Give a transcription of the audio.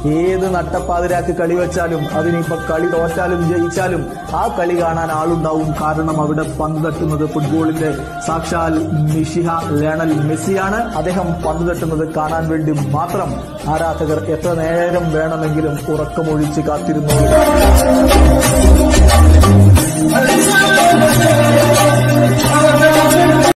ഏത് നട്ടപ്പാതിരാക്ക് കളി വെച്ചാലും അതിനിപ്പോ കളി തോറ്റാലും ജയിച്ചാലും ആ കളി കാണാൻ ആളുണ്ടാവും. കാരണം അവിടെ പന്ത് തട്ടുന്നത് ഫുട്ബോളിന്റെ സാക്ഷാൽ മിശിഹ ലയണൽ മെസ്സിയാണ്. അദ്ദേഹം പന്ത് തട്ടുന്നത് കാണാൻ വേണ്ടി മാത്രം ആരാധകർ എത്ര നേരം വേണമെങ്കിലും ഉറക്കമൊഴിച്ച് കാത്തിരുന്നു.